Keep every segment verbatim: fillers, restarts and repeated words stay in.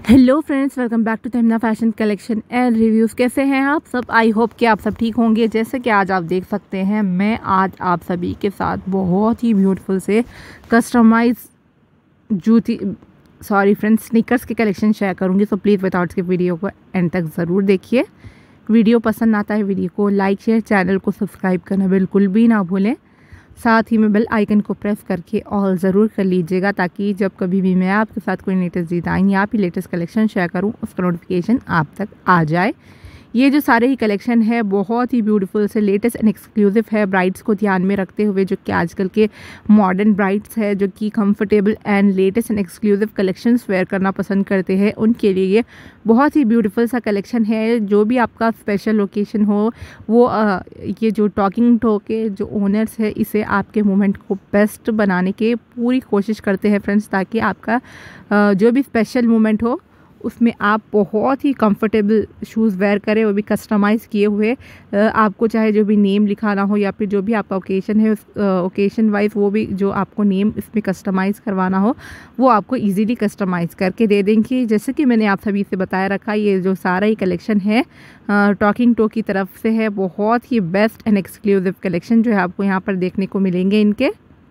Hello friends, welcome back to Tamanna fashion collection and reviews. कैसे हैं आप सब? आई होप कि आप सब ठीक होंगे। जैसे कि आज आप देख सकते हैं, मैं आज आप सभी के साथ बहुत ही ब्यूटीफुल से कस्टमाइज जूती सॉरी फ्रेंड्स स्नीकर्स के कलेक्शन शेयर करूंगी। सो प्लीज़ विदाउट के वीडियो को एंड तक ज़रूर देखिए। वीडियो पसंद आता है वीडियो को लाइक शेयर, चैनल को सब्सक्राइब करना बिल्कुल भी ना भूलें। साथ ही में बेल आइकन को प्रेस करके ऑल ज़रूर कर लीजिएगा, ताकि जब कभी भी मैं आपके साथ कोई लेटेस्ट डिज़ाइन या फिर लेटेस्ट कलेक्शन शेयर करूं, उसका नोटिफिकेशन आप तक आ जाए। ये जो सारे ही कलेक्शन है बहुत ही ब्यूटीफुल से लेटेस्ट एंड एक्सक्लूसिव है, ब्राइड्स को ध्यान में रखते हुए, जो कि आजकल के मॉडर्न ब्राइड्स है जो कि comfortable and latest and exclusive collections wear करना पसंद करते हैं, उनके लिए ये बहुत ही ब्यूटीफुल सा कलेक्शन है। जो भी आपका स्पेशल ओकेशन हो, वो आ, ये जो टॉकिंग टो के जो ओनर्स है, इसे आपके मोमेंट को बेस्ट बनाने की पूरी कोशिश करते हैं फ्रेंड्स, ताकि आपका आ, जो भी स्पेशल मोमेंट हो उसमें आप बहुत ही कंफर्टेबल शूज़ वेयर करें, वो भी कस्टमाइज़ किए हुए। आपको चाहे जो भी नेम लिखाना हो या फिर जो भी आपका ओकेशन है, उस ओकेशन वाइज वो भी जो आपको नेम इसमें कस्टमाइज़ करवाना हो, वो आपको इजीली कस्टमाइज़ करके दे देंगे। जैसे कि मैंने आप सभी से बताया रखा, ये जो सारा ही कलेक्शन है टॉकिंग टो की तरफ से है। बहुत ही बेस्ट एंड एक्सक्लूसिव कलेक्शन जो है आपको यहाँ पर देखने को मिलेंगे इनके।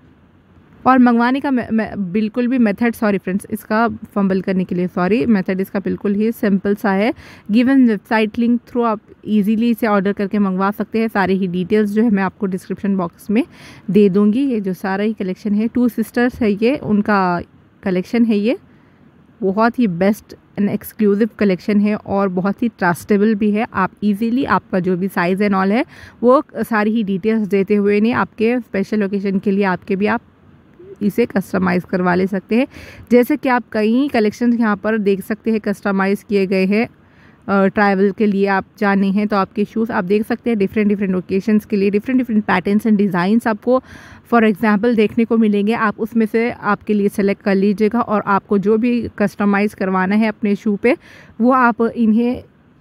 और मंगवाने का मैं, मैं बिल्कुल भी मेथड सॉरी फ्रेंड्स इसका फंबल करने के लिए सॉरी मेथड इसका बिल्कुल ही सिंपल सा है। गिवन वेबसाइट लिंक थ्रू आप इजीली इसे ऑर्डर करके मंगवा सकते हैं। सारे ही डिटेल्स जो है मैं आपको डिस्क्रिप्शन बॉक्स में दे दूँगी। ये जो सारा ही कलेक्शन है, टू सिस्टर्स है, ये उनका कलेक्शन है। ये बहुत ही बेस्ट एंड एक्सक्लूसिव कलेक्शन है और बहुत ही ट्रस्टेबल भी है। आप इजीली आपका जो भी साइज़ एंड ऑल है वो सारी ही डिटेल्स देते हुए नहीं, आपके स्पेशल ओकेजन के लिए आपके भी आप इसे कस्टमाइज़ करवा ले सकते हैं। जैसे कि आप कई कलेक्शन यहाँ पर देख सकते हैं कस्टमाइज़ किए गए हैं। ट्रैवल के लिए आप जाने हैं तो आपके शूज़ आप देख सकते हैं डिफरेंट डिफरेंट ओकेशंस के लिए different different patterns and designs आपको फॉर एग्जांपल देखने को मिलेंगे। आप उसमें से आपके लिए सेलेक्ट कर लीजिएगा और आपको जो भी कस्टमाइज़ करवाना है अपने शू पे, वो आप इन्हें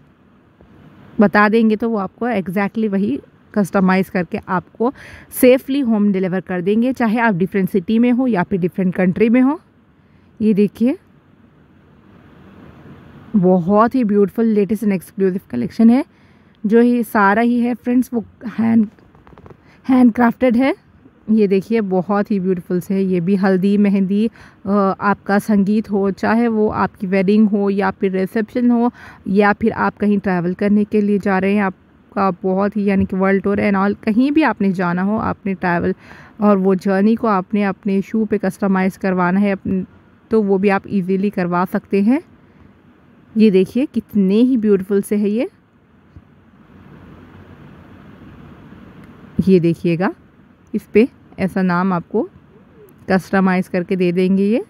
बता देंगे तो वो आपको एग्जैक्टली वही कस्टमाइज़ करके आपको सेफली होम डिलीवर कर देंगे, चाहे आप डिफरेंट सिटी में हो या फिर डिफरेंट कंट्री में हो। ये देखिए बहुत ही beautiful latest and exclusive collection है। जो ये सारा ही है फ्रेंड्स वो हैंड हैंड क्राफ्टेड है। ये देखिए बहुत ही ब्यूटीफुल से है। ये भी हल्दी मेहंदी आपका संगीत हो, चाहे वो आपकी वेडिंग हो या फिर रिसेप्शन हो या फिर आप कहीं ट्रैवल करने के लिए जा रहे हैं, आप का बहुत ही यानी कि वर्ल्ड टूर एंड ऑल, कहीं भी आपने जाना हो, आपने ट्रैवल और वो जर्नी को आपने अपने शू पे कस्टमाइज़ करवाना है अपने, तो वो भी आप इजीली करवा सकते हैं। ये देखिए कितने ही ब्यूटीफुल से है ये ये देखिएगा, इस पे ऐसा नाम आपको कस्टमाइज़ करके दे देंगे। ये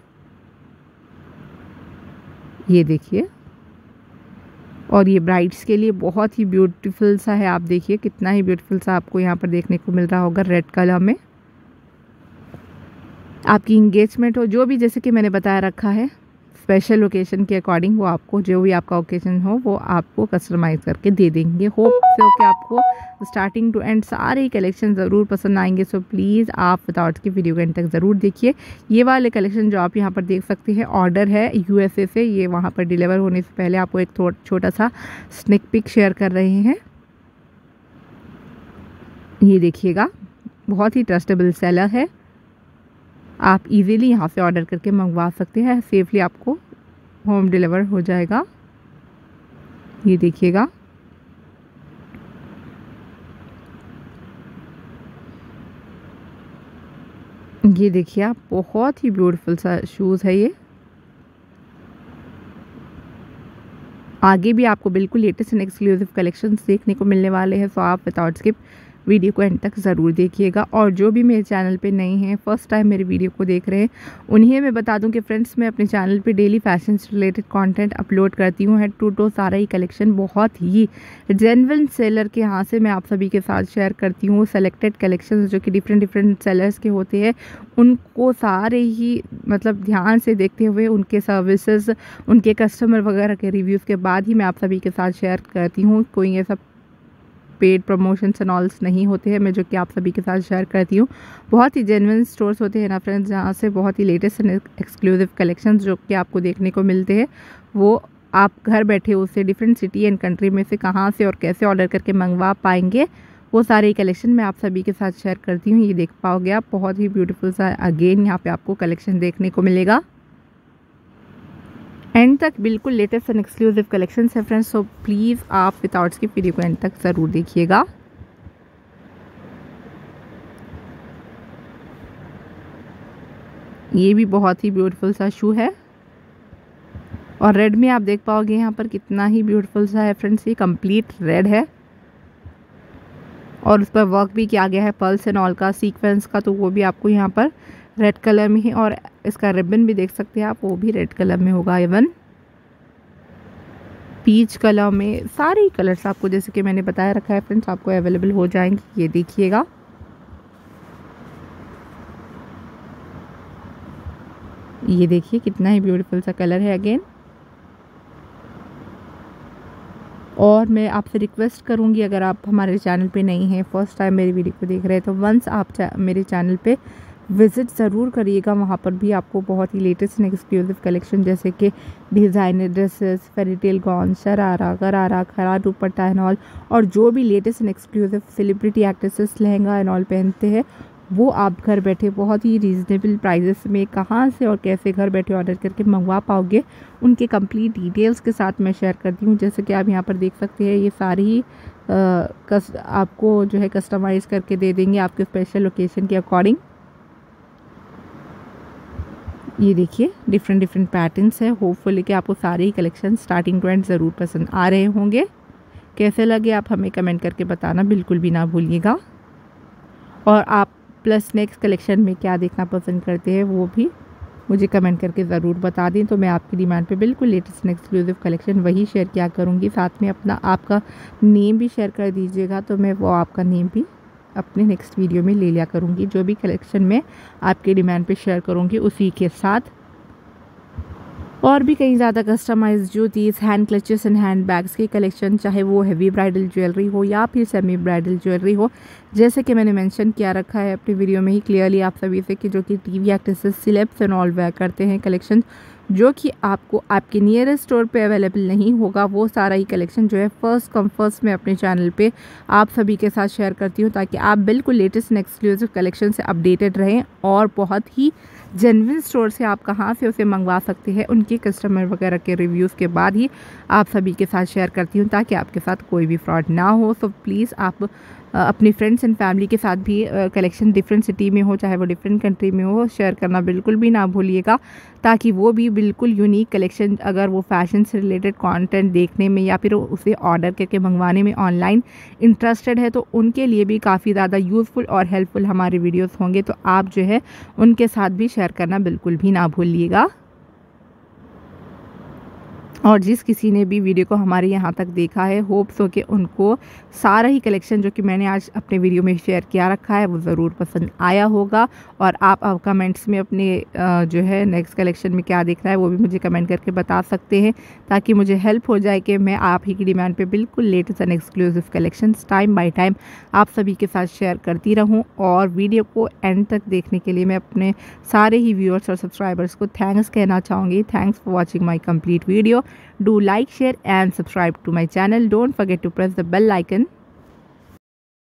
ये देखिए, और ये ब्राइड्स के लिए बहुत ही ब्यूटीफुल सा है। आप देखिए कितना ही ब्यूटीफुल सा आपको यहाँ पर देखने को मिल रहा होगा रेड कलर में। आपकी इंगेजमेंट हो, जो भी जैसे कि मैंने बताया रखा है स्पेशल ओकेशन के अकॉर्डिंग, वो आपको जो भी आपका ओकेशन हो वो आपको कस्टमाइज़ करके दे देंगे। होप से कि आपको स्टार्टिंग टू एंड सारे ही कलेक्शन ज़रूर पसंद आएंगे। सो प्लीज़ आप विदाउट के वीडियो के एंड तक ज़रूर देखिए। ये वाले कलेक्शन जो आप यहाँ पर देख सकते हैं ऑर्डर है यूएसए से। ये वहाँ पर डिलीवर होने से पहले आपको एक छोटा सा स्नेक पिक शेयर कर रहे हैं। ये देखिएगा बहुत ही ट्रस्टेबल सेलर है, आप इजीली यहाँ से ऑर्डर करके मंगवा सकते हैं। सेफली आपको होम डिलीवर हो जाएगा। ये देखिएगा ये देखिए आप बहुत ही ब्यूटीफुल सा शूज़ है। ये आगे भी आपको बिल्कुल लेटेस्ट एंड एक्सक्लूसिव कलेक्शंस देखने को मिलने वाले हैं। सो आप विदाउट स्किप वीडियो को एंड तक ज़रूर देखिएगा। और जो भी मेरे चैनल पे नए हैं, फर्स्ट टाइम मेरे वीडियो को देख रहे हैं, उन्हें मैं बता दूं कि फ्रेंड्स मैं अपने चैनल पे डेली फैशन से रिलेटेड कंटेंट अपलोड करती हूं। हेड टू टो सारा ही कलेक्शन बहुत ही जेन्युइन सेलर के यहाँ से मैं आप सभी के साथ शेयर करती हूँ। सेलेक्टेड कलेक्शन जो कि डिफरेंट डिफरेंट सेलर्स के होते हैं, उनको सारे ही मतलब ध्यान से देखते हुए उनके सर्विसेज, उनके कस्टमर वगैरह के रिव्यूज़ के बाद ही मैं आप सभी के साथ शेयर करती हूँ। कोई ऐसा पेड प्रमोशंस एंड ऑल्स नहीं होते हैं मैं जो कि आप सभी के साथ शेयर करती हूँ। बहुत ही जेन्युइन स्टोर्स होते हैं ना फ्रेंड्स, जहाँ से बहुत ही लेटेस्ट एंड एक्सक्लूसिव कलेक्शंस जो कि आपको देखने को मिलते हैं, वो आप घर बैठे उसे डिफरेंट सिटी एंड कंट्री में से कहाँ से और कैसे ऑर्डर करके मंगवा पाएंगे, वो सारे कलेक्शन मैं आप सभी के साथ शेयर करती हूँ। ये देख पाओगे आप, बहुत ही ब्यूटीफुल सा अगेन यहाँ पे आपको कलेक्शन देखने को मिलेगा। एंड तक बिल्कुल लेटेस्ट एंड एक्सक्लूसिव कलेक्शन है फ्रेंड्स, सो प्लीज़ आप विदाउट स्किप वीडियो को एंड तक ज़रूर देखिएगा। ये भी बहुत ही ब्यूटीफुल सा शू है और रेड में आप देख पाओगे यहाँ पर कितना ही ब्यूटीफुल सा है फ्रेंड्स। ये कंप्लीट रेड है और उस पर वर्क भी किया गया है पर्ल्स एंड ऑल का, सीक्वेंस का, तो वो भी आपको यहाँ पर रेड कलर में है। और इसका रिबन भी देख सकते हैं आप, वो भी रेड कलर में होगा, इवन पीच कलर में, सारे कलर्स आपको जैसे कि मैंने बताया रखा है फ्रेंड्स आपको अवेलेबल हो जाएंगे। ये देखिएगा, ये देखिए कितना ही ब्यूटीफुल सा कलर है अगेन। और मैं आपसे रिक्वेस्ट करूंगी, अगर आप हमारे चैनल पे नहीं हैं, फर्स्ट टाइम मेरी वीडियो को देख रहे हैं, तो वंस आप मेरे चैनल पे विज़िट ज़रूर करिएगा। वहाँ पर भी आपको बहुत ही लेटेस्ट एंड एक्सक्लूसिव कलेक्शन जैसे कि designer dresses, fairytale gown, sharara, gharara, khada dupatta and all, और जो भी latest and exclusive celebrity actresses lehenga and all पहनते हैं, वो आप घर बैठे बहुत ही रीज़नेबल प्राइजेस में कहाँ से और कैसे घर बैठे ऑर्डर करके मंगवा पाओगे, उनके कंप्लीट डिटेल्स के साथ मैं शेयर करती हूँ। जैसे कि आप यहाँ पर देख सकते हैं, ये सारी ही कस आपको जो है कस्टमाइज़ करके दे देंगे आपके स्पेशल लोकेशन के अकॉर्डिंग। ये देखिए डिफरेंट डिफरेंट पैटर्न्स है। होपफुली कि आपको सारे ही कलेक्शन स्टार्टिंग टू एंड ज़रूर पसंद आ रहे होंगे। कैसे लगे आप हमें कमेंट करके बताना बिल्कुल भी ना भूलिएगा। और आप प्लस नेक्स्ट कलेक्शन में क्या देखना पसंद करते हैं वो भी मुझे कमेंट करके ज़रूर बता दें, तो मैं आपकी डिमांड पे बिल्कुल लेटेस्ट एंड एक्सक्लूसिव कलेक्शन वही शेयर किया करूँगी। साथ में अपना आपका नेम भी शेयर कर दीजिएगा, तो मैं वो आपका नेम भी अपने नेक्स्ट वीडियो में ले लिया करूँगी। जो भी कलेक्शन में आपके डिमांड पे शेयर करूँगी उसी के साथ और भी कई ज़्यादा कस्टमाइज जूतीस, hand clutches and hand bags की कलेक्शन, चाहे वो हैवी ब्राइडल ज्वेलरी हो या फिर सेमी ब्राइडल ज्वेलरी हो, जैसे कि मैंने मेंशन किया रखा है अपनी वीडियो में ही क्लियरली आप सभी से कि जो कि TV actresses, celebs and all wear करते हैं कलेक्शन, जो कि आपको आपके नियरेस्ट स्टोर पे अवेलेबल नहीं होगा, वो सारा ही कलेक्शन जो है फर्स्ट कम फर्स्ट मैं अपने चैनल पे आप सभी के साथ शेयर करती हूँ, ताकि आप बिल्कुल लेटेस्ट एंड एक्सक्लूसिव कलेक्शन से अपडेटेड रहें और बहुत ही जेन्युइन स्टोर से आप कहाँ से उसे मंगवा सकते हैं उनके कस्टमर वगैरह के रिव्यूज़ के बाद ही आप सभी के साथ शेयर करती हूँ, ताकि आपके साथ कोई भी फ्रॉड ना हो। सो प्लीज़ आप अपने फ्रेंड्स एंड फैमिली के साथ भी कलेक्शन डिफरेंट सिटी में हो, चाहे वो डिफरेंट कंट्री में हो, शेयर करना बिल्कुल भी ना भूलिएगा, ताकि वो भी बिल्कुल यूनिक कलेक्शन, अगर वो फैशन से रिलेटेड कंटेंट देखने में या फिर उसे ऑर्डर करके मंगवाने में ऑनलाइन इंटरेस्टेड है, तो उनके लिए भी काफ़ी ज़्यादा यूज़फुल और हेल्पफुल हमारे वीडियोस होंगे। तो आप जो है उनके साथ भी शेयर करना बिल्कुल भी ना भूलिएगा। और जिस किसी ने भी वीडियो को हमारे यहाँ तक देखा है, होप्स हो कि उनको सारा ही कलेक्शन जो कि मैंने आज अपने वीडियो में शेयर किया रखा है वो ज़रूर पसंद आया होगा। और आप अब कमेंट्स में अपने जो है नेक्स्ट कलेक्शन में क्या देखना है वो भी मुझे कमेंट करके बता सकते हैं, ताकि मुझे हेल्प हो जाए कि मैं आप ही की डिमांड पे बिल्कुल latest and exclusive collections time by time आप सभी के साथ शेयर करती रहूँ। और वीडियो को एंड तक देखने के लिए मैं अपने सारे ही व्यूअर्स और सब्सक्राइबर्स को थैंक्स कहना चाहूँगी। Thanks for watching my complete video. Do like, share and subscribe to my channel. Don't forget to press the bell icon